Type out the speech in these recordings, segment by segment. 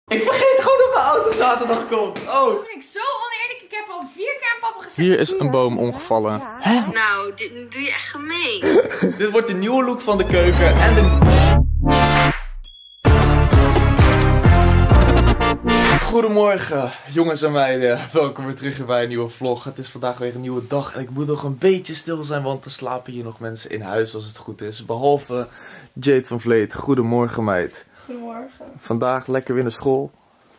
Ik vergeet gewoon dat mijn auto zaterdag komt. Oh. Dat vind ik zo oneerlijk. Ik heb al 4 keer aan papa gezegd. Hier is een boom omgevallen. Hè? Nou, dit doe je echt gemeen. Dit wordt de nieuwe look van de keuken en de... Goedemorgen jongens en meiden, welkom weer terug bij een nieuwe vlog. Het is vandaag weer een nieuwe dag en ik moet nog een beetje stil zijn, want er slapen hier nog mensen in huis als het goed is. Behalve Jade van Vleet. Goedemorgen meid. Goedemorgen. Vandaag lekker weer naar school.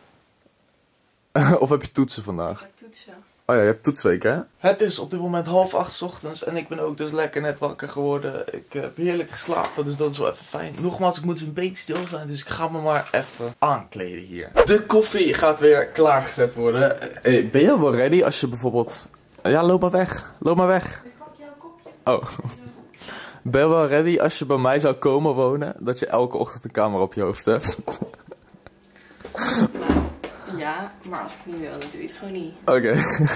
Of heb je toetsen vandaag? Ik heb toetsen. Oh ja, je hebt toetsweek hè? Het is op dit moment 7:30 's ochtends en ik ben ook dus lekker net wakker geworden. Ik heb heerlijk geslapen, dus dat is wel even fijn. Nogmaals, ik moet dus een beetje stil zijn, dus ik ga me maar even aankleden hier. De koffie gaat weer klaargezet worden. Hey, ben je wel ready als je bijvoorbeeld... Ja, loop maar weg. Loop maar weg. Ik pak jouw kopje. Oh. Ben je wel ready als je bij mij zou komen wonen, dat je elke ochtend een camera op je hoofd hebt? Ja, maar als ik niet wil, dan doe je het gewoon niet. Oké.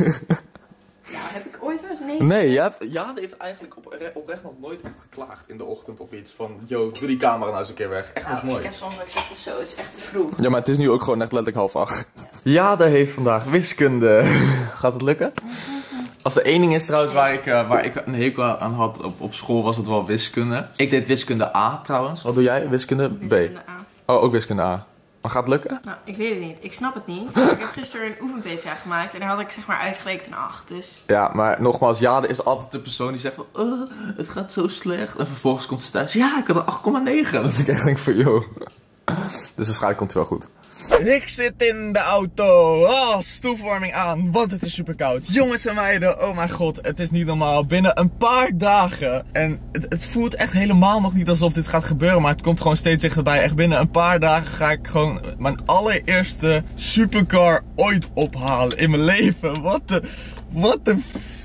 Ja, heb ik ooit wel eens nee? Nee, Jade heeft eigenlijk oprecht nog nooit echt geklaagd in de ochtend of iets van... Yo, doe die camera nou eens een keer weg. Echt nog nooit. Ik heb soms ook gezegd, zo, het is echt te vroeg. Ja, maar het is nu ook gewoon echt letterlijk 7:30. Ja. Jade heeft vandaag wiskunde. Gaat het lukken? Als er één ding is trouwens waar ik een hekel aan had op school, was het wel wiskunde. Ik deed wiskunde A trouwens. Wat doe jij? Wiskunde B? Wiskunde A. Oh, ook wiskunde A. Maar gaat het lukken? Nou, ik weet het niet. Ik snap het niet. Ik heb gisteren een oefenpta gemaakt en daar had ik zeg maar uitgerekend een 8. Dus... Ja, maar nogmaals, Jade is altijd de persoon die zegt van... het gaat zo slecht. En vervolgens komt ze thuis. Ja, ik had een 8,9. Dat ik echt denk van, yo. Dus waarschijnlijk komt het wel goed. Ik zit in de auto. Oh, stoelverwarming aan, want het is super koud. Jongens en meiden, oh mijn god, het is niet normaal. Binnen een paar dagen. En het voelt echt helemaal nog niet alsof dit gaat gebeuren. Maar het komt gewoon steeds dichterbij. Echt binnen een paar dagen ga ik gewoon mijn allereerste supercar ooit ophalen in mijn leven. Wat de...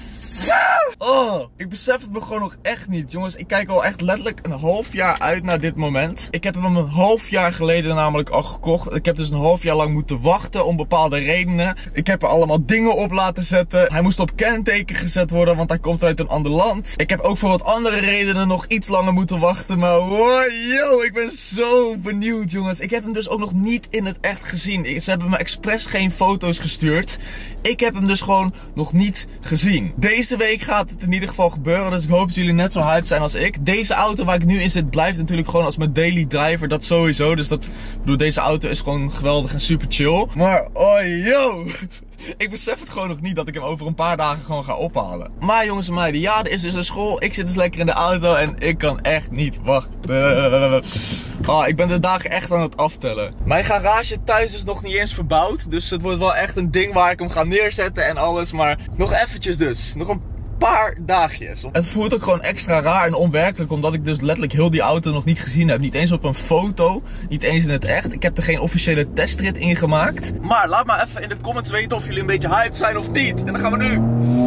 Oh, ik besef het me gewoon nog echt niet. Jongens, ik kijk al echt letterlijk een half jaar uit naar dit moment. Ik heb hem een half jaar geleden namelijk al gekocht. Ik heb dus een half jaar lang moeten wachten om bepaalde redenen. Ik heb er allemaal dingen op laten zetten. Hij moest op kenteken gezet worden, want hij komt uit een ander land. Ik heb ook voor wat andere redenen nog iets langer moeten wachten. Maar wow, yo, ik ben zo benieuwd, jongens. Ik heb hem dus ook nog niet in het echt gezien. Ze hebben me expres geen foto's gestuurd. Ik heb hem dus gewoon nog niet gezien. Deze week gaat het in ieder geval gebeuren, dus ik hoop dat jullie net zo hyped zijn als ik. Deze auto waar ik nu in zit blijft natuurlijk gewoon als mijn daily driver, dat sowieso. Dus dat, ik bedoel, deze auto is gewoon geweldig en super chill. Maar, oh yo, ik besef het gewoon nog niet dat ik hem over een paar dagen gewoon ga ophalen. Maar jongens en meiden, ja, er is dus een school. Ik zit dus lekker in de auto en ik kan echt niet wachten. Oh, ik ben de dagen echt aan het aftellen. Mijn garage thuis is nog niet eens verbouwd. Dus het wordt wel echt een ding waar ik hem ga neerzetten en alles. Maar nog eventjes dus. Nog een paar dagjes. Het voelt ook gewoon extra raar en onwerkelijk, omdat ik dus letterlijk heel die auto nog niet gezien heb. Niet eens op een foto, niet eens in het echt. Ik heb er geen officiële testrit in gemaakt. Maar laat maar even in de comments weten of jullie een beetje hyped zijn of niet. En dan gaan we nu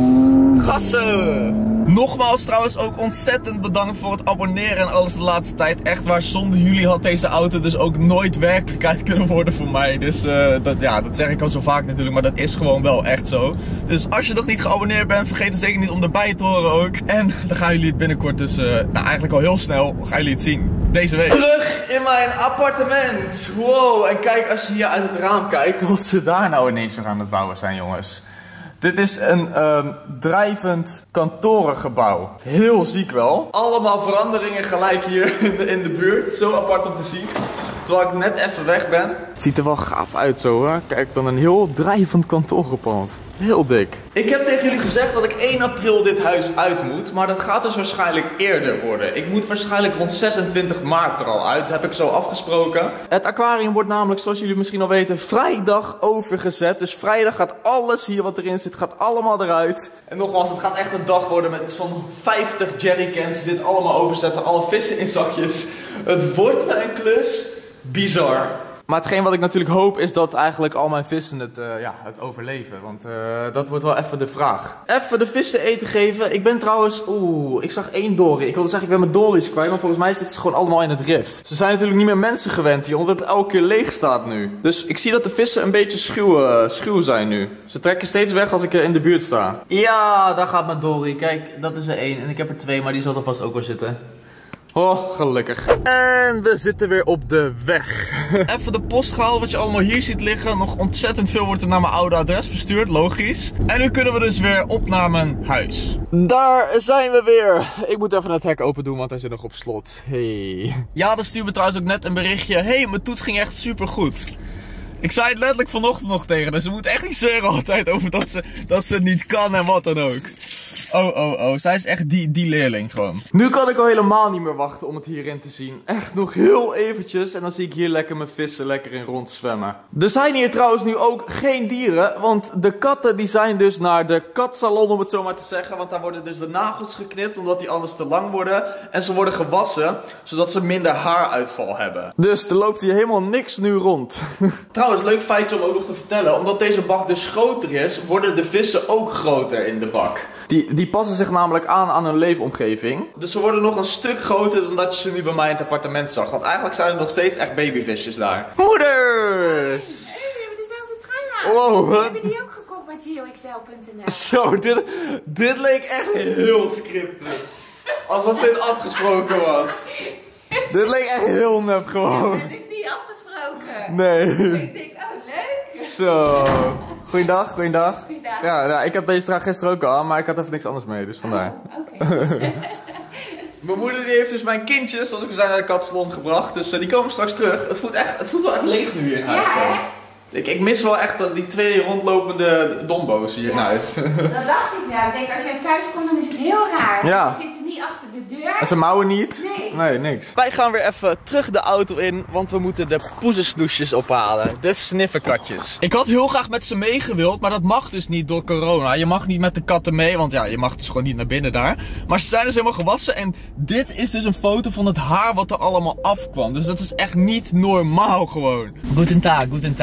gassen! Nogmaals trouwens ook ontzettend bedankt voor het abonneren en alles de laatste tijd. Echt waar, zonder jullie had deze auto dus ook nooit werkelijkheid kunnen worden voor mij. Dus dat zeg ik al zo vaak natuurlijk, maar dat is gewoon wel echt zo. Dus als je nog niet geabonneerd bent, vergeet er zeker niet om erbij te horen ook. En dan gaan jullie het binnenkort dus, eigenlijk al heel snel, gaan jullie het zien. Deze week. Terug in mijn appartement. Wow, en kijk als je hier uit het raam kijkt, wat ze daar nou ineens weer aan het bouwen zijn, jongens. Dit is een drijvend kantorengebouw. Heel ziek wel. Allemaal veranderingen gelijk hier in de buurt. Zo apart om te zien. Terwijl ik net even weg ben. Het ziet er wel gaaf uit zo hoor. Kijk, dan een heel drijvend kantoorpand. Heel dik. Ik heb tegen jullie gezegd dat ik 1 april dit huis uit moet. Maar dat gaat dus waarschijnlijk eerder worden. Ik moet waarschijnlijk rond 26 maart er al uit. Heb ik zo afgesproken. Het aquarium wordt namelijk, zoals jullie misschien al weten, vrijdag overgezet. Dus vrijdag gaat alles hier wat erin zit, gaat allemaal eruit. En nogmaals, het gaat echt een dag worden met iets van 50 jerrycans. Dit allemaal overzetten. Alle vissen in zakjes. Het wordt me een klus. Bizar. Maar hetgeen wat ik natuurlijk hoop is dat eigenlijk al mijn vissen het overleven. Want dat wordt wel even de vraag. Even de vissen eten geven. Ik ben trouwens... ik zag 1 dory. Ik wilde zeggen ik ben mijn dories kwijt. Maar volgens mij zitten ze gewoon allemaal in het rif. Ze zijn natuurlijk niet meer mensen gewend hier. Omdat het elke keer leeg staat nu. Dus ik zie dat de vissen een beetje schuw zijn nu. Ze trekken steeds weg als ik in de buurt sta. Ja, daar gaat mijn dory. Kijk, dat is er 1. En ik heb er 2, maar die zal er vast ook wel zitten. Oh, gelukkig. En we zitten weer op de weg. Even de post gehaald, wat je allemaal hier ziet liggen. Nog ontzettend veel wordt er naar mijn oude adres verstuurd, logisch. En nu kunnen we dus weer op naar mijn huis. Daar zijn we weer. Ik moet even het hek open doen, want hij zit nog op slot. Hey. Ja, dan stuurde me trouwens ook net een berichtje. Hey, mijn toets ging echt super goed. Ik zei het letterlijk vanochtend nog tegen haar. Ze moet echt niet zeuren altijd over dat ze het niet kan en wat dan ook. Oh. Zij is echt die leerling gewoon. Nu kan ik al helemaal niet meer wachten om het hierin te zien. Echt nog heel eventjes. En dan zie ik hier lekker mijn vissen lekker in rondzwemmen. Er zijn hier trouwens nu ook geen dieren. Want de katten die zijn dus naar de katsalon, om het zo maar te zeggen. Want daar worden dus de nagels geknipt. Omdat die anders te lang worden. En ze worden gewassen. Zodat ze minder haaruitval hebben. Dus er loopt hier helemaal niks nu rond. Trouwens, leuk feitje om ook nog te vertellen. Omdat deze bak dus groter is, worden de vissen ook groter in de bak. Die passen zich namelijk aan hun leefomgeving. Dus ze worden nog een stuk groter dan dat je ze nu bij mij in het appartement zag. Want eigenlijk zijn er nog steeds echt babyvisjes daar. Moeders! Hey, we hebben dezelfde trui aan. Wow. We hebben die ook gekocht bij GeoXL.nl. Zo, dit leek echt heel scriptig. Alsof dit afgesproken was. Dit leek echt heel nep gewoon. Ja, dit is niet afgesproken. Nee. Ik denk, oh leuk. Zo. Goeiedag. Goeiedag. Ja, nou, ik had deze draag gisteren ook al, maar ik had even niks anders mee, dus vandaar. Oké. Mijn moeder die heeft dus mijn kindjes, zoals ik al zei, naar de katsalon gebracht. Dus die komen straks terug. Het voelt wel echt leeg nu hier in huis. Ja, ik mis wel echt die twee rondlopende dombo's hier in huis. Dat dacht ik nou. Ik denk, als jij thuis komt, dan is het heel raar. Ja. Je zit niet achter de deur. En ze mouwen niet? Nee. Nee, niks. Wij gaan weer even terug de auto in, want we moeten de poezesnoesjes ophalen. De snifferkatjes. Ik had heel graag met ze meegewild, maar dat mag dus niet door corona. Je mag niet met de katten mee, want ja, je mag dus gewoon niet naar binnen daar. Maar ze zijn dus helemaal gewassen en dit is dus een foto van het haar wat er allemaal afkwam. Dus dat is echt niet normaal gewoon. Goedendag.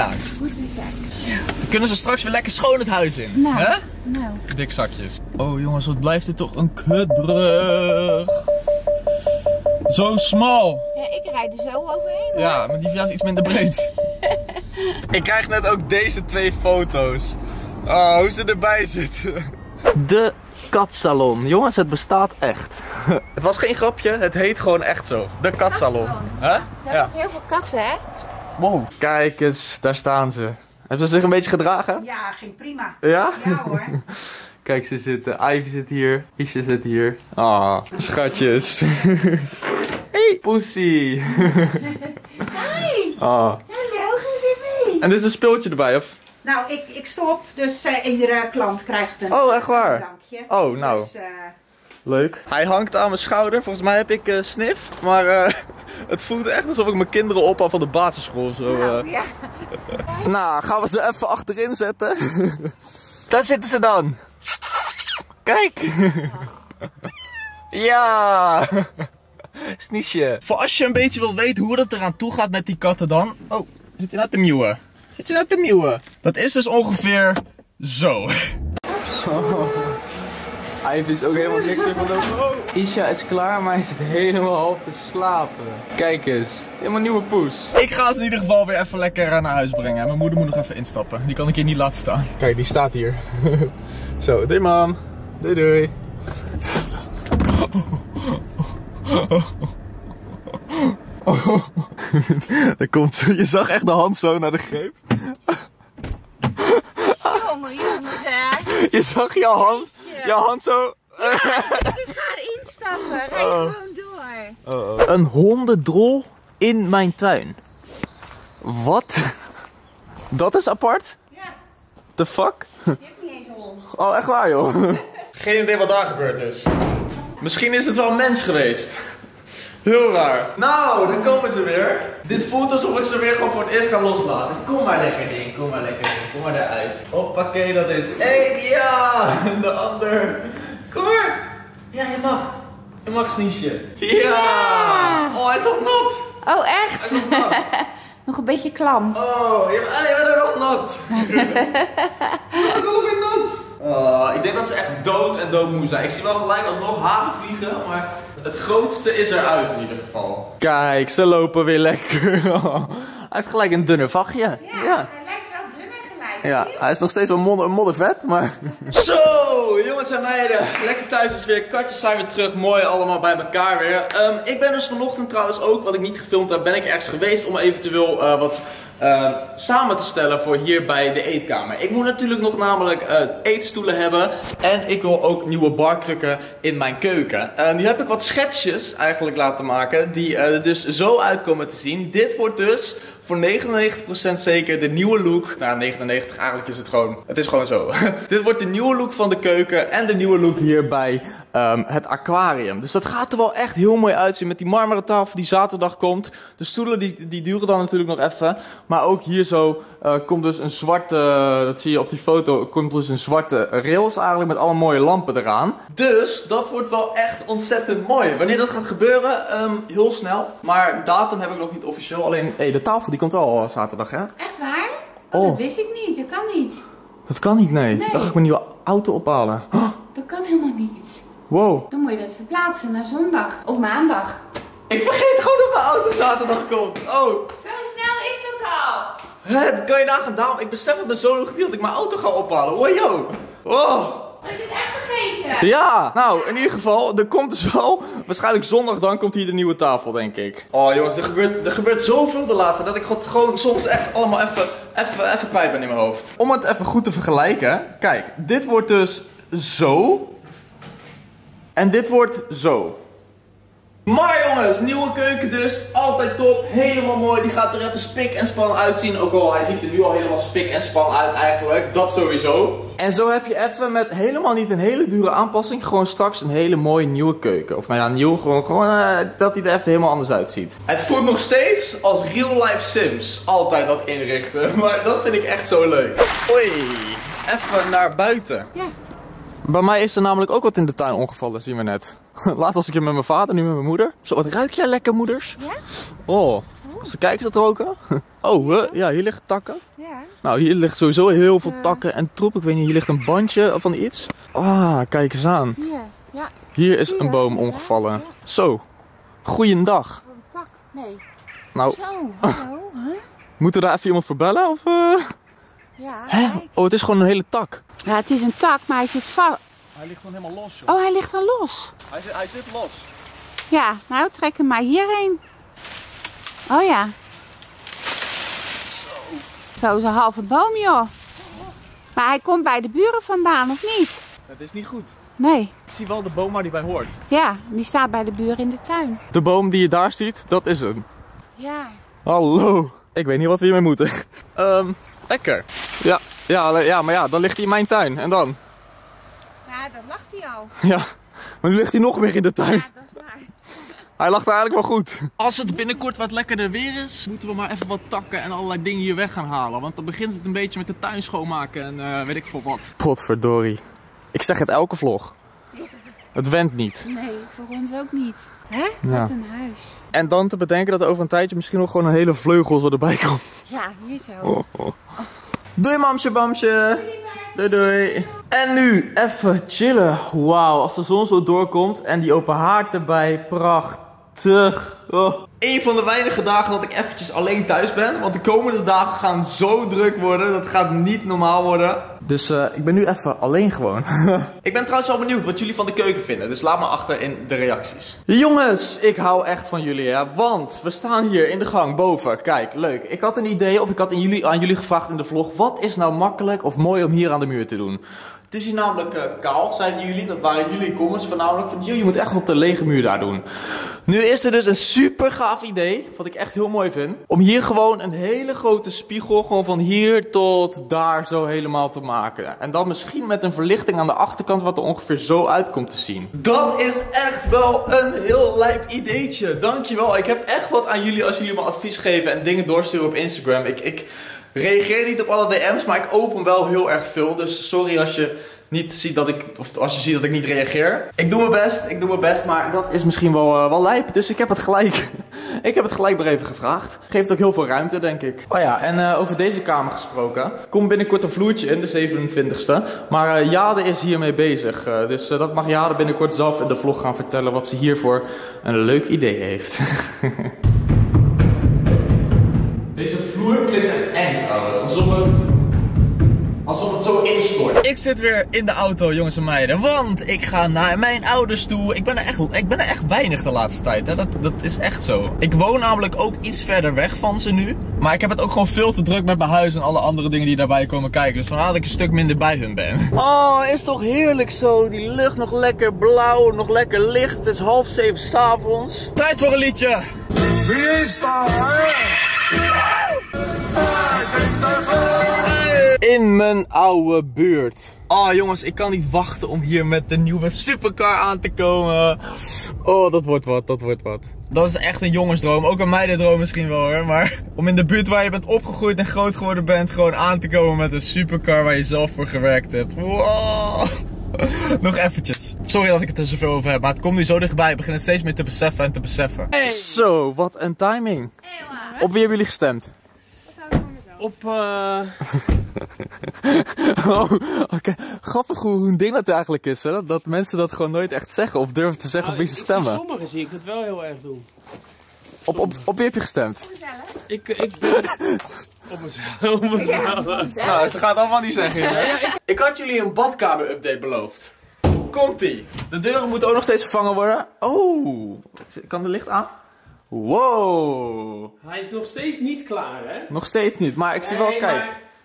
Dan kunnen ze straks weer lekker schoon het huis in. Nou. Hè? Nou. Dik zakjes. Oh jongens, wat blijft dit toch een kutbrug. Zo smal. Ja, ik rijd er zo overheen. Hoor. Ja, maar die van jou is iets minder breed. Ik krijg net ook deze twee foto's. Oh, hoe ze erbij zitten. De katsalon. Jongens, het bestaat echt. Het was geen grapje, het heet gewoon echt zo. De katsalon. Hè? Er zijn ook heel veel katten, hè? Wow. Kijk eens, daar staan ze. Hebben ze zich een beetje gedragen? Ja, ging prima. Ja? Ja hoor. Kijk, ze zitten. Ivy zit hier. Isje zit hier. Ah, schatjes. Hey, poesie. Hi. Ah. Hallo, ga je weer mee? En dit is een speeltje erbij, of? Nou, ik stop, dus iedere klant krijgt een Oh, echt waar? drankje. Oh, nou. Dus, Leuk. Hij hangt aan mijn schouder. Volgens mij heb ik snif. Maar het voelt echt alsof ik mijn kinderen ophaal van de basisschool. Zo, Ja. Nou, gaan we ze even achterin zetten. Daar zitten ze dan. Kijk. Ja. Sniesje. Voor als je een beetje wil weten hoe dat eraan toe gaat met die katten dan. Oh, zit je nou te miewen? Zit je nou te miewen? Dat is dus ongeveer zo. Ivy is ook helemaal niks meer van lopen. Oh. Isha is klaar, maar hij zit helemaal half te slapen. Kijk eens, helemaal nieuwe poes. Ik ga ze in ieder geval weer even lekker naar huis brengen. Mijn moeder moet nog even instappen. Die kan ik hier niet laten staan. Kijk, die staat hier. Zo, doei mam. Doei doei. Daar komt zo. Je zag echt de hand zo naar de greep. Jongen, zeg. Je zag je hand zo. Ik ga instappen. Rijd gewoon door. Een hondendrol in mijn tuin. Wat? Dat is apart? Ja, The fuck? je hebt niet eens een hond. Oh, echt waar joh. Geen idee wat daar gebeurd is. Misschien is het wel een mens geweest. Heel raar. Nou, dan komen ze weer. Dit voelt alsof ik ze weer gewoon voor het eerst ga loslaten. Kom maar lekker ding, kom maar lekker ding. Kom maar eruit. Hoppakee, dat is één. Ja, en de ander. Kom maar. Ja, je mag. Je mag, Sniesje. Ja. Oh, hij is nog nat. Oh, echt? Hij is nog nat. Nog een beetje klam. Oh, je bent er nog nat. Waarom ben je nat? Oh, ik denk dat ze echt dood en doodmoe zijn. Ik zie wel gelijk alsnog haren vliegen, maar het grootste is eruit in ieder geval. Kijk, ze lopen weer lekker. Hij heeft gelijk een dunne vachtje. Ja, hij lijkt wel dunner gelijk. Ja, hij is nog steeds wel moddervet, maar... Zo, jongens en meiden. Lekker thuis is weer. Katjes zijn weer terug. Mooi allemaal bij elkaar weer. Ik ben dus vanochtend trouwens ook, wat ik niet gefilmd heb, ben ik ergens geweest om eventueel wat samen te stellen voor hier bij de eetkamer. Ik moet natuurlijk nog namelijk eetstoelen hebben. En ik wil ook nieuwe barkrukken in mijn keuken. Nu heb ik wat schetsjes eigenlijk laten maken die er dus zo uitkomen te zien. Dit wordt dus voor 99% zeker de nieuwe look. Nou, 99 eigenlijk is het gewoon. Het is gewoon zo. Dit wordt de nieuwe look van de keuken en de nieuwe look hier bij het aquarium. Dus dat gaat er wel echt heel mooi uitzien met die marmeren tafel die zaterdag komt. De stoelen die duren dan natuurlijk nog even. Maar ook hier zo komt dus een zwarte, dat zie je op die foto, komt dus een zwarte rails eigenlijk met alle mooie lampen eraan. Dus dat wordt wel echt ontzettend mooi. Wanneer dat gaat gebeuren, heel snel. Maar datum heb ik nog niet officieel. Alleen, de tafel die komt wel zaterdag, hè? Echt waar? Oh. Dat wist ik niet. Dat kan niet. Dat kan niet, nee. Dan ga ik mijn nieuwe auto ophalen. Oh. Dat kan helemaal niet. Wow. Dan moet je dat verplaatsen naar zondag of maandag. Ik vergeet gewoon dat mijn auto zaterdag komt. Oh. Zo snel is dat al. Dat kan je nagaan. Daarom, ik besef het me zo nog niet dat ik mijn auto ga ophalen. Wow, yo. Oh. Was je het echt vergeten? Ja, nou, in ieder geval, er komt dus wel, waarschijnlijk zondag dan komt hier de nieuwe tafel, denk ik. Oh jongens, er gebeurt zoveel de laatste, dat ik gewoon soms echt allemaal even kwijt ben in mijn hoofd. Om het even goed te vergelijken, kijk, dit wordt dus zo. En dit wordt zo. Maar jongens, nieuwe keuken dus, altijd top, helemaal mooi, die gaat er even spik en span uitzien. Ook al, hij ziet er nu al helemaal spik en span uit eigenlijk, dat sowieso. En zo heb je even met helemaal niet een hele dure aanpassing, gewoon straks een hele mooie nieuwe keuken. Of nou ja, nieuw, gewoon dat hij er even helemaal anders uitziet. Het voelt nog steeds als real life Sims, altijd dat inrichten, maar dat vind ik echt zo leuk. Oei, even naar buiten. Ja. Bij mij is er namelijk ook wat in de tuin ongevallen, zien we net. Laatst was ik hier met mijn vader, nu met mijn moeder. Zo, wat ruik jij lekker, moeders? Ja? Oh, als de kijkers dat roken? Oh, ja, hier liggen takken. Ja. Nou, hier ligt sowieso heel veel takken en troep. Ik weet niet, hier ligt een bandje van iets. Ah, kijk eens aan. Hier. Ja. Hier is een boom omgevallen. Ja. Zo, goeiedag. Oh, een tak. Nee. Nou, Zo, hallo. Huh? moeten we daar even iemand voor bellen? Of, Ja, Hè? kijk. Oh, het is gewoon een hele tak. Ja, het is een tak, maar hij zit vast. Hij ligt gewoon helemaal los, joh. Oh, hij ligt dan los. Hij zit los. Ja, nou trek hem maar hierheen. Oh ja. Zo is een halve boom, joh. Maar hij komt bij de buren vandaan, of niet? Dat is niet goed. Nee. Ik zie wel de boom waar die bij hoort. Ja, die staat bij de buren in de tuin. De boom die je daar ziet, dat is hem. Ja. Hallo. Ik weet niet wat we hiermee moeten. Lekker. Ja, maar ja, dan ligt hij in mijn tuin. En dan? Ja, dat lacht hij al. Ja, maar nu ligt hij nog meer in de tuin. Ja, dat is waar. Hij lacht eigenlijk wel goed. Als het binnenkort wat lekkerder weer is, moeten we maar even wat takken en allerlei dingen hier weg gaan halen. Want dan begint het een beetje met de tuin schoonmaken en weet ik veel wat. Potverdorie. Ik zeg het elke vlog. Het went niet. Nee, voor ons ook niet. Hè? Ja. Wat een huis. En dan te bedenken dat er over een tijdje misschien nog gewoon een hele vleugel zo erbij komt. Ja, hier zo. Doei mamsje bamsje. Doei doei. En nu even chillen. Wauw, als de zon zo doorkomt en die open haard erbij. Prachtig. Oh. Een van de weinige dagen dat ik eventjes alleen thuis ben. Want de komende dagen gaan zo druk worden. Dat gaat niet normaal worden. Dus ik ben nu even alleen gewoon. Ik ben trouwens wel benieuwd wat jullie van de keuken vinden. Dus laat me achter in de reacties. Jongens, ik hou echt van jullie, hè. Want we staan hier in de gang boven. Kijk, leuk. Ik had een idee, of ik had aan jullie gevraagd in de vlog. Wat is nou makkelijk of mooi om hier aan de muur te doen? Het is hier namelijk kaal, zeiden jullie. Dat waren jullie comments voornamelijk. Van, je moet echt op de lege muur daar doen. Nu is er dus een super gaaf idee, wat ik echt heel mooi vind. Om hier gewoon een hele grote spiegel, gewoon van hier tot daar zo helemaal te maken. En dan misschien met een verlichting aan de achterkant, wat er ongeveer zo uit komt te zien. Dat is echt wel een heel lijp ideetje. Dankjewel. Ik heb echt wat aan jullie als jullie me advies geven en dingen doorsturen op Instagram. Ik reageer niet op alle DM's, maar ik open wel heel erg veel. Dus sorry als je niet ziet dat ik, of als je ziet dat ik niet reageer. Ik doe mijn best, maar dat is misschien wel lijp. Dus ik heb het gelijk. Ik heb het gelijk maar even gevraagd. Geeft ook heel veel ruimte, denk ik. Oh ja, en over deze kamer gesproken. Komt binnenkort een vloertje in, de 27e. Maar Jade is hiermee bezig. Dus dat mag Jade binnenkort zelf in de vlog gaan vertellen wat ze hiervoor een leuk idee heeft. Deze vloer klinkt echt eng trouwens. Alsof het zo instort. Ik zit weer in de auto, jongens en meiden. Want ik ga naar mijn ouders toe. Ik ben er echt weinig de laatste tijd. Hè. Dat is echt zo. Ik woon namelijk ook iets verder weg van ze nu. Maar ik heb het ook gewoon veel te druk met mijn huis en alle andere dingen die daarbij komen kijken. Dus vandaar dat ik een stuk minder bij hun ben. Oh, is toch heerlijk zo. Die lucht nog lekker blauw, nog lekker licht. Het is 6:30 s'avonds. Tijd voor een liedje. Wie is daar? In mijn oude buurt. Oh jongens, ik kan niet wachten om hier met de nieuwe supercar aan te komen. Oh, dat wordt wat, dat wordt wat. Dat is echt een jongensdroom, ook een meidendroom misschien wel hoor. Maar om in de buurt waar je bent opgegroeid en groot geworden bent, gewoon aan te komen met een supercar waar je zelf voor gewerkt hebt. Wow. Nog eventjes. Sorry dat ik het er zoveel over heb, maar het komt nu zo dichtbij. Ik begin het steeds meer te beseffen en te beseffen. Hey. Zo, wat een timing. Hey, op wie hebben jullie gestemd? Op oh, oké. Grappig hoe een ding dat eigenlijk is, hè? Dat mensen dat gewoon nooit echt zeggen of durven te zeggen op wie ze stemmen. Sommigen zie ik het wel heel erg doen. Op wie heb je gestemd? Ik ben op mezelf. Nou, ze gaat allemaal niet zeggen. Ik had jullie een badkamer-update beloofd. Komt-ie. De deuren moeten ook nog steeds vervangen worden. Oh, kan de licht aan? Wow. Hij is nog steeds niet klaar, hè? Nog steeds niet, maar ik zie wel, kijk.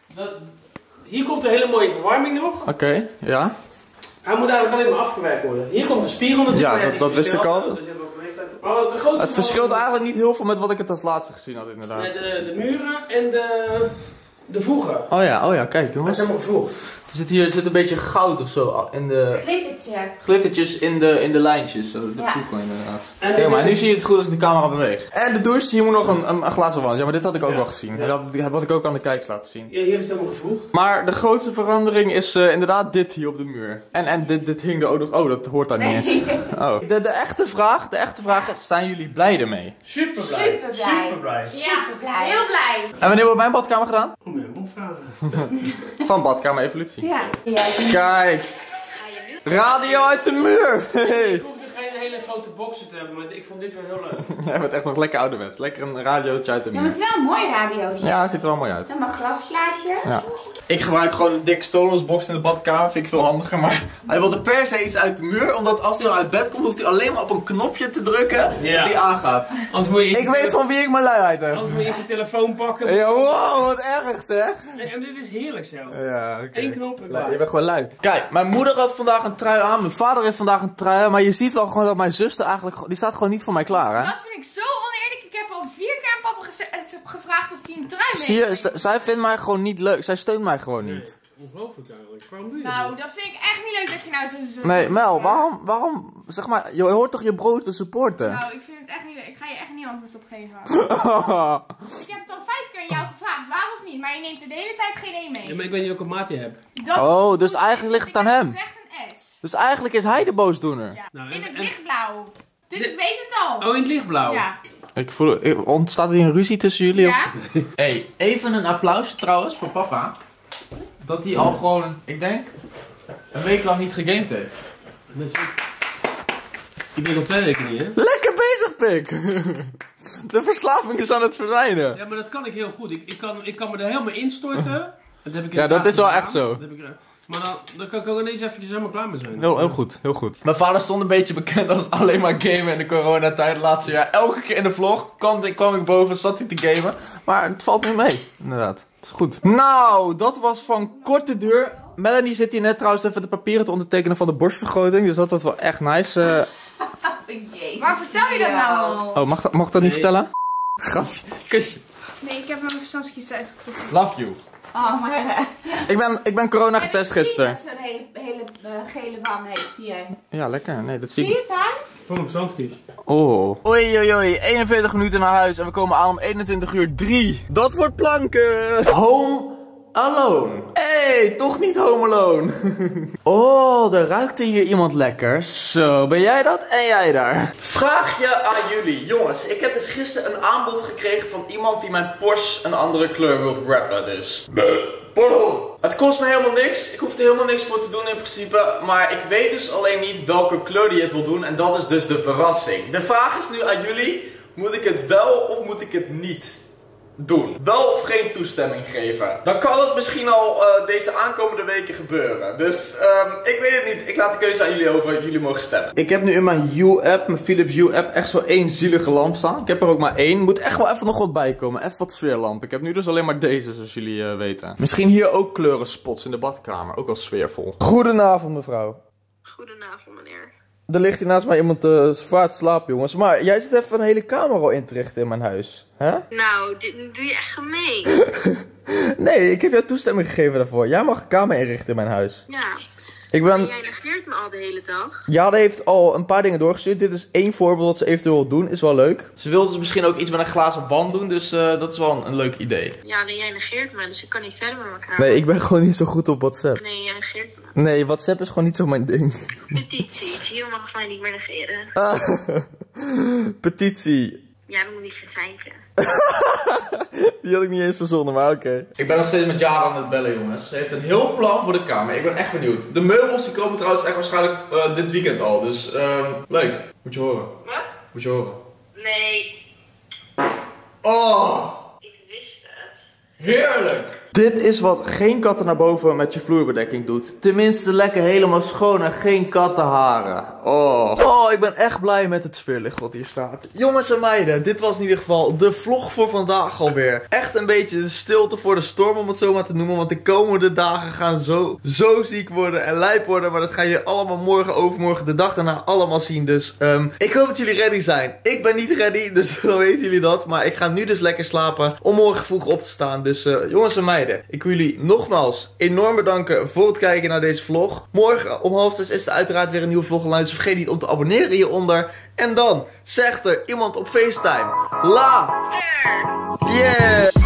Hier komt een hele mooie verwarming nog. Oké, ja. Hij moet eigenlijk alleen maar afgewerkt worden. Hier komt de spiegel natuurlijk. Ja, dat wist ik al. Dus maar het verschilt eigenlijk niet heel veel met wat ik het als laatste gezien had, inderdaad. De muren en de voegen. Oh ja, kijk jongens. Dat is helemaal gevoegd. Er zit een beetje goud of zo in de... Glittertjes in de lijntjes, zo. De voegen inderdaad. Kijk maar, nu zie je het goed als ik de camera beweeg. En de douche, hier moet nog een glazen wand. Ja, maar dit had ik ook wel gezien. Ja. Dat had ik ook aan de kijkers laten zien. Ja, hier is het helemaal gevoegd. Maar de grootste verandering is inderdaad dit hier op de muur. En dit hing er ook nog... Oh, dat hoort daar niet eens. Oh. De echte vraag is, zijn jullie blij ermee? Super blij. Ja, heel blij. En wanneer wordt mijn badkamer gedaan? Moet je hem opvragen. Van badkamer evolutie. Ja. Kijk. Radio uit de muur. Hey. Ik hoefde geen hele grote boxen te hebben, maar ik vond dit wel heel leuk. Jij bent echt nog lekker ouderwets. Lekker een radiootje uit de Ja, maar muur. het is wel een mooi radiootje. Ja, het ziet er wel mooi uit. Dan een glasplaatje. Ja. Ik gebruik gewoon een dikke Sonos-box in de badkamer, vind ik veel handiger. Maar hij wilde per se iets uit de muur, omdat als hij dan uit bed komt, hoeft hij alleen maar op een knopje te drukken dat die aangaat. Ik weet van wie ik mijn luiheid heb. Anders moet je eerst je telefoon pakken. Ja, wow, wat erg zeg. En dit is heerlijk zo. Ja, oké. Eén knop en Nee, klaar. je bent gewoon lui. Kijk, mijn moeder had vandaag een trui aan, mijn vader heeft vandaag een trui aan, maar je ziet wel gewoon dat mijn zuster eigenlijk, die staat gewoon niet voor mij klaar, hè? Dat vind ik zo oneerlijk. Ik heb al 4 keer aan papa gevraagd of hij een trui mee Zie je, zij vindt mij gewoon niet leuk. Zij steunt mij gewoon niet. Ongelooflijk eigenlijk. Waarom doe je Nou, dat? dat vind ik echt niet leuk dat je nou zo... Nee, Mel, waarom, zeg maar, je hoort toch je broer te supporten? Nou, ik vind het echt niet leuk. Ik ga je echt niet antwoord op geven. Ik heb het al 5 keer aan jou gevraagd, waar of niet, maar je neemt er de hele tijd geen één mee. Ja, maar ik weet niet welke maat je hebt. Oh, dus eigenlijk ligt het aan hem. Ik heb gezegd een S. Dus eigenlijk is hij de boosdoener. Ja. Nou, In het en- lichtblauw. Dus ik weet het al. Oh, in het lichtblauw? Ja. Ik voel, ontstaat er een ruzie tussen jullie? Ja. Hey, even een applaus trouwens voor papa. Dat hij al gewoon, ik denk, een week lang niet gegamed heeft. Ik denk al 2 weken niet, hè? Lekker bezig, Pik! De verslaving is aan het verdwijnen. Ja, maar dat kan ik heel goed. Ik kan me er helemaal instorten. Dat heb ik Ja, dat is wel echt zo. Dat heb ik, maar dan kan ik ook ineens eventjes helemaal klaar mee zijn. Heel goed, heel goed. Mijn vader stond een beetje bekend als alleen maar gamen in de coronatijd het laatste jaar. Elke keer in de vlog kwam ik boven, zat hij te gamen. Maar het valt nu mee, inderdaad. Het is goed. Nou, dat was van korte duur. Melanie zit hier net trouwens even de papieren te ondertekenen van de borstvergroting. Dus dat was wel echt nice. Waar vertel je dat nou al? Oh, mag dat niet vertellen? Grapje. Kusje. Nee, ik heb mijn verstandskies uitgetrokken. Love you. Oh, maar... Ik ben corona getest gisteren. Dat zo'n hele gele wang heeft hier. Ja, lekker. Nee, dat zie Zie je ik. het aan? Gewoon op zandkies. Oh. Oei, 41 minuten naar huis en we komen aan om 21:03. Dat wordt planken. Home Alone. Hey, toch niet Home Alone. Oh, er ruikt hier iemand lekker. Zo, ben jij dat en jij daar? Vraagje aan jullie. Jongens, ik heb dus gisteren een aanbod gekregen van iemand die mijn Porsche een andere kleur wil rappen, dus. Pardon. Het kost me helemaal niks. Ik hoef er helemaal niks voor te doen in principe. Maar ik weet dus alleen niet welke kleur die het wil doen. En dat is dus de verrassing. De vraag is nu aan jullie. Moet ik het wel of moet ik het niet doen? Wel of geen toestemming geven? Dan kan het misschien al deze aankomende weken gebeuren. Dus ik weet het niet. Ik laat de keuze aan jullie over. Jullie mogen stemmen. Ik heb nu in mijn Hue-app, mijn Philips Hue-app, echt zo één zielige lamp staan. Ik heb er ook maar één. Moet echt wel even nog wat bij komen. Even wat sfeerlamp. Ik heb nu dus alleen maar deze, zoals jullie weten. Misschien hier ook kleurenspots in de badkamer. Ook wel sfeervol. Goedenavond, mevrouw. Goedenavond, meneer. Er ligt hier naast mij iemand zwaar te slapen, jongens. Maar jij zit even een hele kamer al in te richten in mijn huis. Hè? Nou, dit doe je echt gemeen. Nee, ik heb jou toestemming gegeven daarvoor. Jij mag een kamer inrichten in mijn huis. Ja. En Jij negeert me al de hele dag. Jade heeft al een paar dingen doorgestuurd. Dit is één voorbeeld wat ze eventueel wil doen. Is wel leuk. Ze wilde dus misschien ook iets met een glazen wand doen. Dus dat is wel een leuk idee. Ja, nee, jij negeert me, dus ik kan niet verder met elkaar. Nee, ik ben gewoon niet zo goed op WhatsApp. Nee, jij negeert me. Nee, WhatsApp is gewoon niet zo mijn ding. Petitie. Gio mag mij niet meer negeren. Petitie. Ja, dat moet niet verzeiken. Die had ik niet eens verzonnen, maar oké. Ik ben nog steeds met Jade aan het bellen, jongens. Ze heeft een heel plan voor de kamer. Ik ben echt benieuwd. De meubels die komen trouwens echt waarschijnlijk dit weekend al. Dus leuk. Moet je horen. Wat? Moet je horen. Nee. Oh, Ik wist het. heerlijk. Dit is wat geen katten naar boven met je vloerbedekking doet. Tenminste lekker helemaal schoon en geen kattenharen. Oh, ik ben echt blij met het sfeerlicht wat hier staat. Jongens en meiden, dit was in ieder geval de vlog voor vandaag alweer. Echt een beetje de stilte voor de storm, om het zo maar te noemen. Want de komende dagen gaan zo ziek worden en lijp worden. Maar dat gaan jullie allemaal morgen, overmorgen, de dag daarna allemaal zien. Dus ik hoop dat jullie ready zijn. Ik ben niet ready, dus dan weten jullie dat. Maar ik ga nu dus lekker slapen om morgen vroeg op te staan. Dus jongens en meiden, ik wil jullie nogmaals enorm bedanken voor het kijken naar deze vlog. Morgen om 5:30 is er uiteraard weer een nieuwe vlog online. Dus vergeet niet om te abonneren hieronder. En dan zegt er iemand op FaceTime: Later! Yeah!